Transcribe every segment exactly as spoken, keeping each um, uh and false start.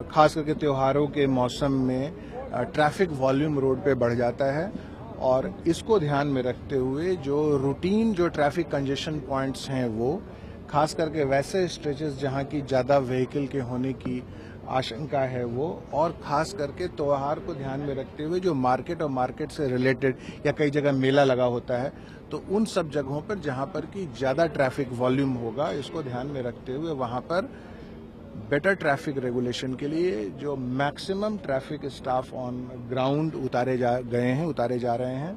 खास करके त्योहारों के मौसम में ट्रैफिक वॉल्यूम रोड पे बढ़ जाता है और इसको ध्यान में रखते हुए जो रूटीन जो ट्रैफिक कंजेशन पॉइंट्स हैं वो खास करके वैसे स्ट्रेचेस जहां की ज्यादा व्हीकल के होने की आशंका है वो और खास करके त्योहार को ध्यान में रखते हुए जो मार्केट और मार्केट से रिलेटेड या कई जगह मेला लगा होता है तो उन सब जगहों पर जहां पर कि ज्यादा ट्रैफिक वॉल्यूम होगा इसको ध्यान में रखते हुए वहां पर बेटर ट्रैफिक रेगुलेशन के लिए जो maximum traffic staff on ground उतारे जा गए हैं उतारे जा रहे हैं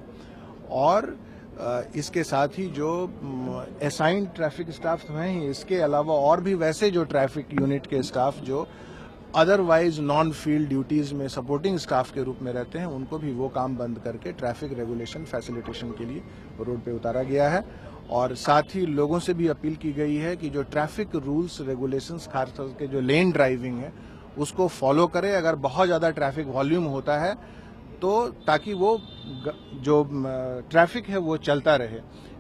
और इसके साथ ही जो असाइंड ट्रैफिक स्टाफ हैं ही इसके अलावा और भी वैसे जो ट्रैफिक यूनिट के स्टाफ जो अदरवाइज नॉन फील्ड ड्यूटीज में सपोर्टिंग स्टाफ के रूप में रहते हैं उनको भी वो काम बंद करके ट्रैफिक रेगुलेशन फैसिलिटेशन के लिए रोड पे उतारा गया है और साथ ही लोगों से भी अपील की गई है कि जो ट्रैफिक रूल्स रेगुलेशंस खास करके जो लेन ड्राइविंग है उसको फॉलो करें अगर बहुत ज्यादा ट्रैफिक वॉल्यूम होता है तो ताकि वो जो ट्रैफिक है वो चलता रहे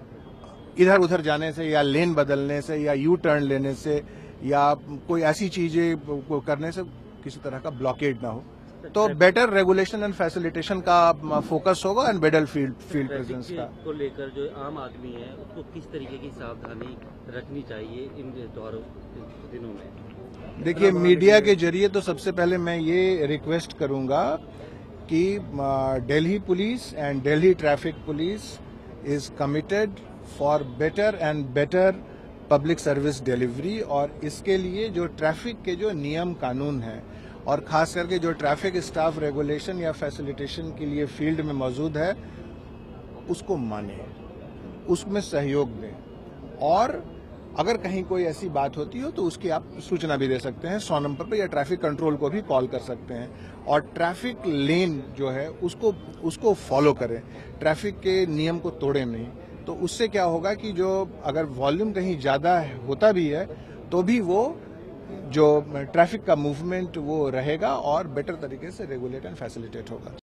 इधर उधर जाने से या लेन बदलने से या यू टर्न लेने से या कोई ऐसी चीजें को करने से किसी तरह का ब्लॉकेड ना हो तो बेटर रेगुलेशन एंड फैसिलिटेशन का फोकस होगा and better field field presence का को लेकर जो आम आदमी है उसको किस तरीके की सावधानी रखनी चाहिए इन त्योहारों दिनों में। देखिए मीडिया के जरिए तो सबसे पहले मैं ये रिक्वेस्ट करूंगा कि Delhi police and Delhi traffic police is committed for better and better public service delivery और इसके लिए जो ट्रैफिक के जो नियम कानून हैं और खास करके जो ट्रैफिक स्टाफ रेगुलेशन या फैसिलिटेशन के लिए फील्ड में मौजूद है उसको माने उसमें सहयोग दें और अगर कहीं कोई ऐसी बात होती हो तो उसकी आप सूचना भी दे सकते हैं सौ नंबर पर या ट्रैफिक कंट्रोल को भी कॉल कर सकते हैं और ट्रैफिक लेन जो है उसको उसको फॉलो करें ट्रैफिक के नियम को तोड़े नहीं तो उससे क्या होगा कि जो अगर वॉल्यूम कहीं ज्यादा होता भी है तो भी वो जो ट्रैफिक का मूवमेंट वो रहेगा और बेटर तरीके से रेगुलेट एंड फैसिलिटेट होगा।